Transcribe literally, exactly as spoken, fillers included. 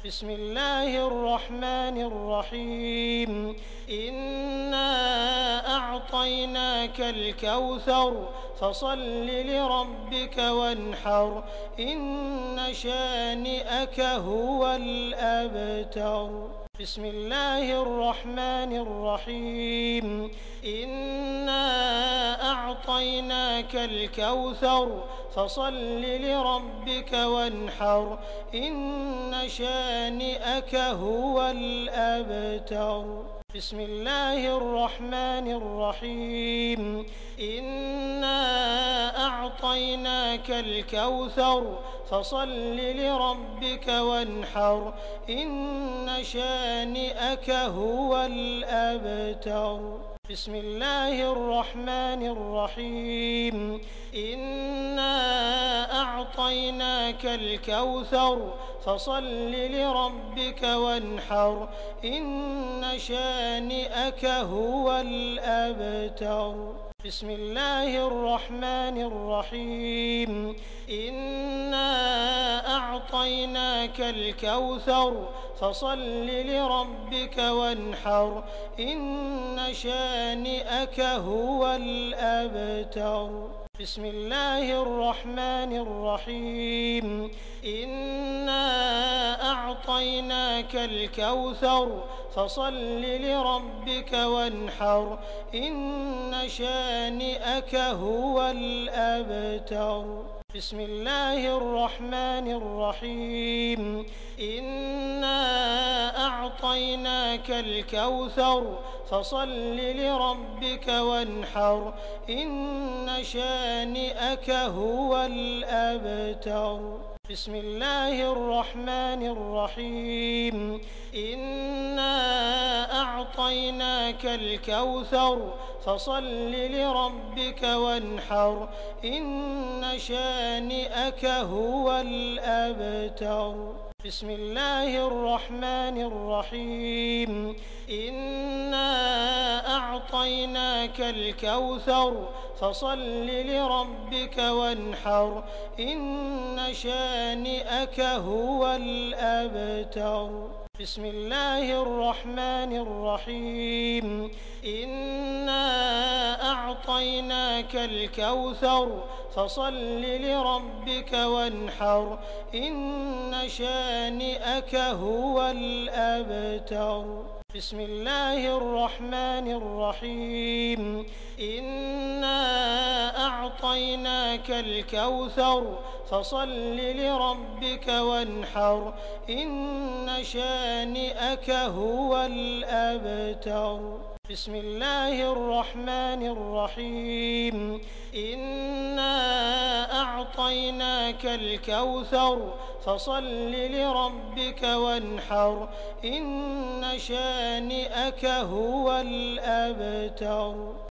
بسم الله الرحمن الرحيم إنا أعطيناك الكوثر فصل لربك وانحر إن شانئك هو الأبتر بسم الله الرحمن الرحيم إنا أعطيناك الكوثر فصل لربك وانحر إن شانئك هو الأبتر بسم الله الرحمن الرحيم إنا أعطيناك الكوثر فصل لربك وانحر إن شانئك هو الأبتر بسم الله الرحمن الرحيم إنا أعطيناك الكوثر فصل لربك وانحر إن شانئك هو الأبتر بسم الله الرحمن الرحيم إنا أعطيناك الكوثر فصل لربك وانحر إن شانئك هو الأبتر بسم الله الرحمن الرحيم إنا أعطيناك الكوثر فصل لربك وانحر إن شانئك هو الأبتر بسم الله الرحمن الرحيم إنا أعطيناك الكوثر فصل لربك وانحر إن شانئك هو الأبتر بسم الله الرحمن الرحيم إنا أعطيناك الكوثر فصل لربك وانحر إن شانئك هو الأبتر بسم الله الرحمن الرحيم إنا أعطيناك الكوثر فصل لربك وانحر إن شانئك هو الأبتر بسم الله الرحمن الرحيم إنا أعطيناك الكوثر فصل لربك وانحر إن شانئك هو الأبتر بسم الله الرحمن الرحيم إنا أعطيناك الكوثر فصل لربك وانحر إن شانئك هو الأبتر بسم الله الرحمن الرحيم إنا أعطيناك الكوثر فصل لربك وانحر إن شانئك هو الأبتر